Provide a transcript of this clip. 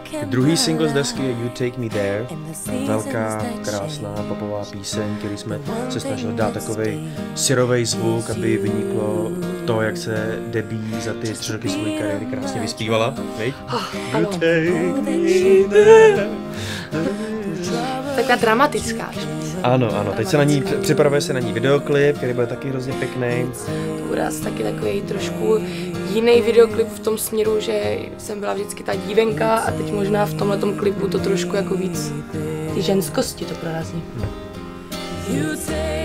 Druhý single z desky je You Take Me There, velká, krásná popová píseň, který jsme se snažili dát takovej syrovej zvuk, aby vyniklo to, jak se Debbie za ty 3 roky své kariéry krásně vyspívala. You take me there. Taková dramatická. Ano, teď se na ní, připravuje se na ní videoklip, který bude taky hrozně pěkný. To bude asi taky takový trošku jiný videoklip v tom směru, že jsem byla vždycky ta dívenka a teď možná v tomhletom klipu to trošku jako víc ty ženskosti to prorazí.